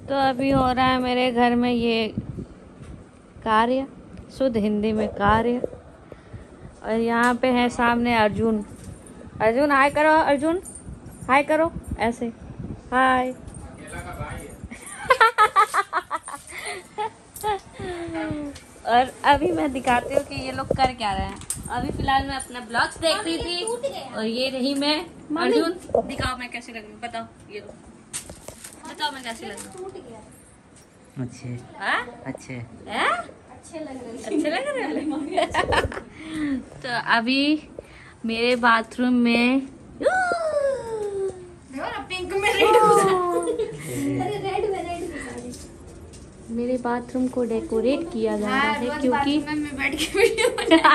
तो अभी हो रहा है मेरे घर में ये कार्य, शुद्ध हिंदी में कार्य। और यहाँ पे है सामने अर्जुन। अर्जुन हाय करो, अर्जुन हाय करो, ऐसे हाय। और अभी मैं दिखाती हूँ कि ये लोग कर क्या रहे हैं। अभी फिलहाल मैं अपना ब्लॉग्स देख रही थी और ये रही मैं। अर्जुन दिखाओ मैं कैसे लग रही हूँ, बताओ। ये लो, बताओ मैं कैसे लग रही हूँ। अच्छे अच्छे अच्छे लग रहे हैं। तो अभी मेरे बाथरूम में पिंक में रेड मेरे बाथरूम को डेकोरेट किया जा रहा है क्योंकि में बैठ के वीडियो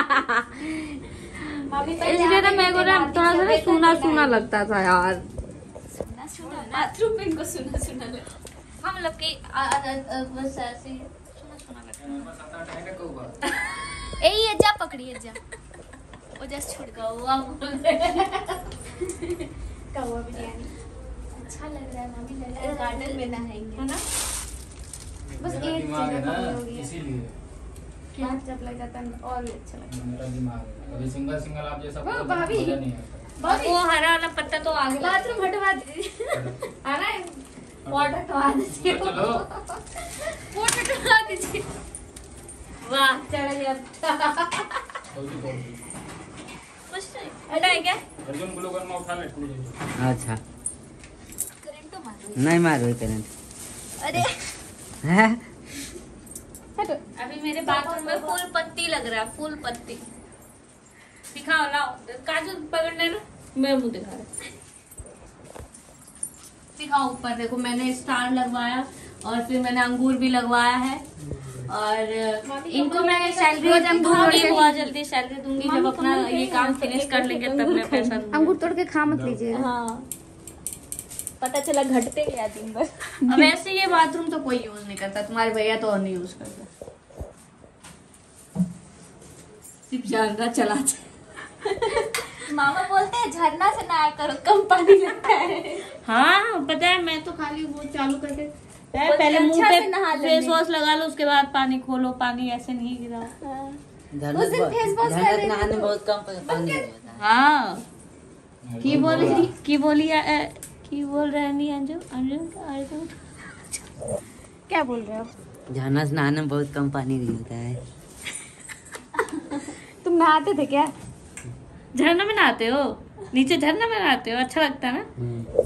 इसलिए ना मेरे को ना थोड़ा सा सूना सूना लगता था यार। बाथरूम में इनको सुना सुना लगता। हाँ मतलब कि बस ऐसे सुना सुना लगता है। ये जा पकड़िए जा, वो जस्ट छूट कौवा कौवा बिरयानी अच्छा लग रहा है। मम्मी लग रहा है गार्डन में नहाएंगे, है ना? बस एक जगह कमी होगी इसीलिए बात जब लग जाता है और भी अच्छा लगता है। मेरा दिमाग है अभी सिंगल सिंगल आप जैसा वो भाभी मजा नहीं आता। वो हरा वाला पत्ता तो आगे बाथरूम हटवा दीजिए, है ना? वाटर हटवा दीजिए, चलो वाटर हटवा दीजिए। वाह चढ़िए कुछ हटाए क्या? अर्जुन ग्लूकोन में उठा ले टूट जाएगा। अच्छा करंट तो मारो। नहीं मारो करंट। अरे हटो। अभी मेरे बाथरूम में फूल पत्ती लग रहा है, फूल पत्ती। दिखाओ लाओ, काजू पकड़ने ना, मैं मुंह दिखा रहा। दिखाओ ऊपर देखो, मैंने स्टार लगवाया और फिर मैंने अंगूर भी लगवाया है। और इनको मैं सैलरी जब दूंगी, बहुत जल्दी सैलरी दूंगी, जब अपना ये काम फिनिश कर लेंगे तब मैं पैसा दूंगी। अंगूर तोड़ के खा मत लीजिए। हाँ, पता चला घटते गया दिन भर। अब वैसे ये बाथरूम तो कोई यूज नहीं करता, तुम्हारे भैया तो और नहीं यूज करता, सिर्फ जानना चलाते। मामा बोलते हैं झरना से नहाया करो, कम पानी लगता है। हाँ पता है, मैं तो खाली वो चालू करके बोलते पहले मुंह अच्छा पे से नहा लेंगे। फेस वॉश लगा लो, उसके बाद पानी खोलो, पानी ऐसे नहीं गिरा। उस दिन फेस वॉश कर रहे नहाने थे बहुत कम पानी होता है। हाँ की बोल रहे नहीं अंजू अंजू क्या बोल रहे हो? झरना से नहाने में बहुत कम पानी भी होता है। तुम नहाते थे क्या? झरना में नहाते हो? नीचे झरना में नहाते हो? अच्छा लगता है ना?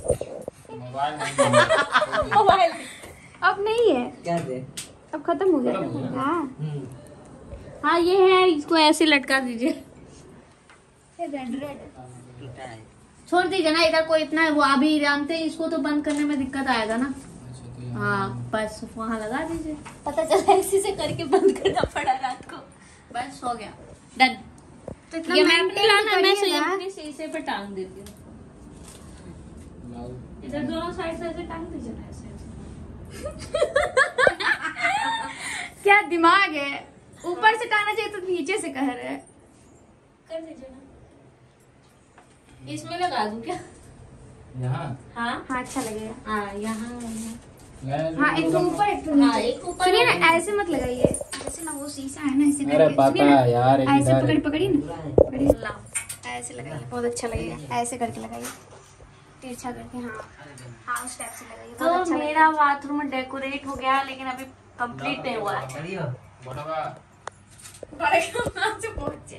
मोबाइल अब नहीं है, क्या दे? अब खत्म हो गया। हाँ हाँ ये है, इसको ऐसे लटका दीजिए, रेड टूटा है। छोड़ दीजिए ना इधर। कोई इतना वो अभी जानते हैं, इसको तो बंद करने में दिक्कत आएगा ना। हाँ बस वहाँ लगा दीजिए। पता चला इसी से करके बंद करना पड़ा रात को। बस हो गया, डन। तो इतना ये मैं maintain अपनी लाना, मैं करिएगा। अपने शीशे पे टांग देती हूँ। इधर दोनों साइड से ऐसे टांग दीजिए ना, ऐसे क्या दिमाग है? ऊपर से टाना चाहिए तो नीचे से कह रहे हैं। कर दीजिए ना। इसमें लगा दूं क्या? यहाँ हाँ हाँ अच्छा लगेगा। हाँ यहाँ हाँ एक तो ऊपर एक तो हाँ, नीचे। एक ऊपर सुनिए है। ना, ऐसे मत लगाइए, जैसे ना वो शीशा है ना, ऐसे अरे करके पता सुनिए ना, है यार, एक ऐसे इधर है। पकड़िए ना, पकड़िए, लाओ। ऐसे लगाइए, बहुत अच्छा लगेगा। ऐसे करके लगाइए, तिरछा करके। हाँ हाँ उस टाइप से लगाइए, तो बहुत अच्छा मेरा बाथरूम डेकोरेट हो गया, लेकिन अभी कंप्लीट नहीं हुआ है। पहुंचे।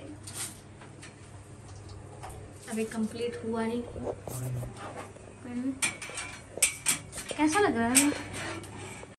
अभी कंप्लीट हुआ नहीं। कैसा लग रहा है?